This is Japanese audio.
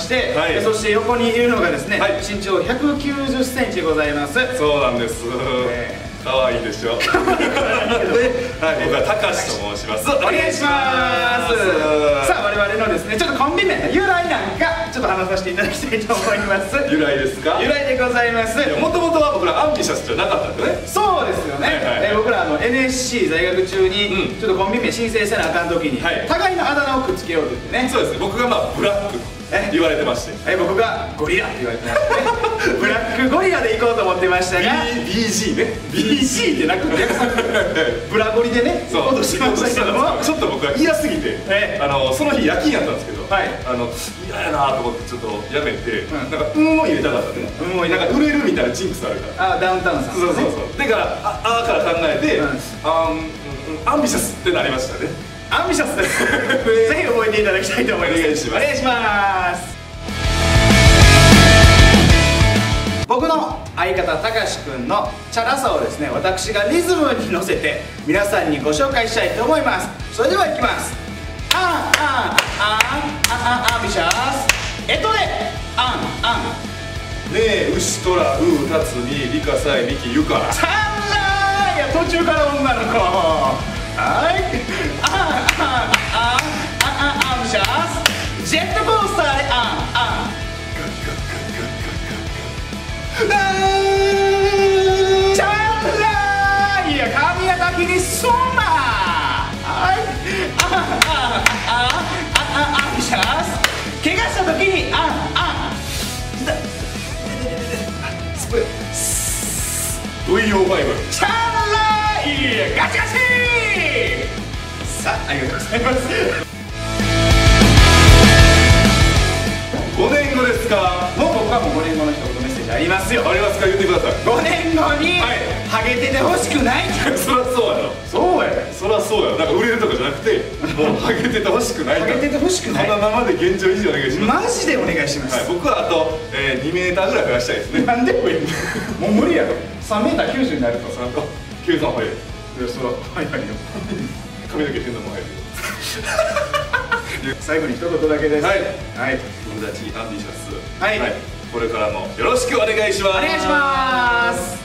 して、そして横にいるのがですね、身長190センチでございます。 そうなんです。可愛いでしょ。はい、僕はたかしと申します。お願いします。さあ、我々のですね、ちょっとコンビ名の由来なんかちょっと話させていただきたいと思います。 由来ですか？ 由来でございます。 もともとは僕らアンビシャスじゃなかったんでね。 そうですよね。僕らNSC 在学中にちょっとコンビ名申請せなあかん時に互いのあだ名をくっつけようと言ってね。 そうですね。僕がブラック言われてまして、 僕がゴリラって言われてましてね。ブラックゴリラで行こうと思ってましたが BG ね。 BG ってなくてブラゴリでね行こうとしてましたけども、 ちょっと僕は嫌すぎて、その日夜勤やったんですけど、嫌やなと思ってちょっとやめて、なんか運を入れたかったね。なんか売れるみたいなジンクスあるから。 ダウンタウンさん。 そうそうそう。だからあーから考えてアンビシャスってなりましたね。 アンビシャスです。ぜひ覚えていただきたいと思います。 お願いします。 お願いします。僕の相方たかしくんのチャラさをですね、私がリズムに乗せて皆さんにご紹介したいと思います。それではいきます。アンビシャス。でアンねえ牛とらうたつにリカサイミキユカ。 さあ、いや途中から女の子。はい。アンビシャス。ジェットコースターでチャラー。いや髪やたきにそんな。はい。アンビシャス。怪我した時にスプレー VO5 チャラー。ガチガチ。さあ、ありがとうございます。 5年後ですか？ もう僕はもう5年後の一言メッセージありますよ。 ありますか？言ってください。 5年後にハゲててほしくない。 そりゃそうやろ。 そうや。 そりゃそうや。なんか売れるとかじゃなくて、もうハゲててほしくない。 ハゲててほしくない。 このままで現状維持お願いします。 マジでお願いします。 僕はあと2メーターぐらい増やしたいですね。 なんでこれもう無理やろ。3メーター90になると 3と計算早い。いや、そら早いよ。髪の毛変なの早いよ。 最後に一言だけです。はい。 僕たちアンビシャス。 はい。 これからもよろしくお願いします。 お願いします。